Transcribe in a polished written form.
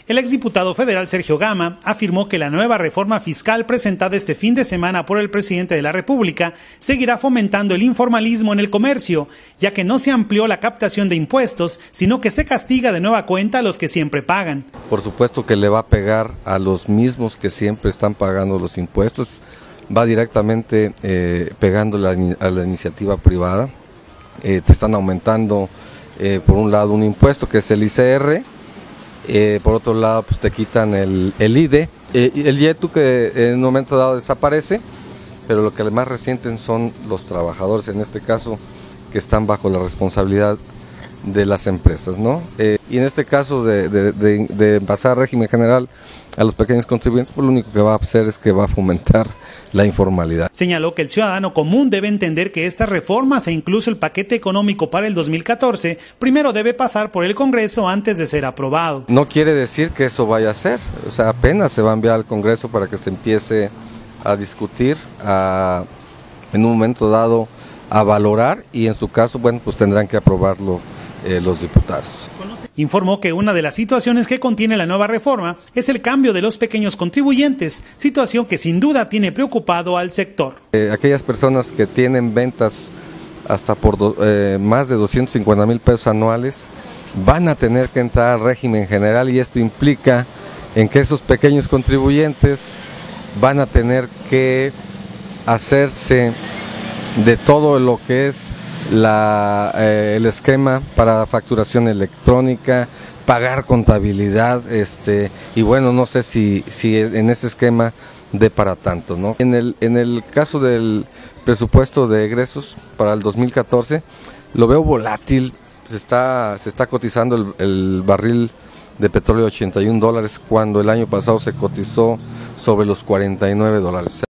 El exdiputado federal Sergio Gama afirmó que la nueva reforma fiscal presentada este fin de semana por el presidente de la República seguirá fomentando el informalismo en el comercio, ya que no se amplió la captación de impuestos, sino que se castiga de nueva cuenta a los que siempre pagan. Por supuesto que le va a pegar a los mismos que siempre están pagando los impuestos, va directamente pegando a la iniciativa privada. Te están aumentando por un lado un impuesto que es el ICR, por otro lado pues te quitan el IDE, el IETU que en un momento dado desaparece, pero lo que más resienten son los trabajadores, en este caso que están bajo la responsabilidad de las empresas, ¿no? Y en este caso de pasar a régimen general a los pequeños contribuyentes, pues lo único que va a hacer es que va a fomentar la informalidad. Señaló que el ciudadano común debe entender que estas reformas e incluso el paquete económico para el 2014 primero debe pasar por el Congreso antes de ser aprobado. No quiere decir que eso vaya a ser, o sea, apenas se va a enviar al Congreso para que se empiece a discutir, en un momento dado a valorar y en su caso, bueno, pues tendrán que aprobarlo los diputados. Informó que una de las situaciones que contiene la nueva reforma es el cambio de los pequeños contribuyentes, situación que sin duda tiene preocupado al sector. Aquellas personas que tienen ventas hasta por más de 250,000 pesos anuales van a tener que entrar al régimen general y esto implica en que esos pequeños contribuyentes van a tener que hacerse de todo lo que es el esquema para facturación electrónica, pagar contabilidad, y bueno, no sé si en ese esquema dé para tanto, ¿no? En el caso del presupuesto de egresos para el 2014, lo veo volátil, se está cotizando el barril de petróleo $81 cuando el año pasado se cotizó sobre los $49.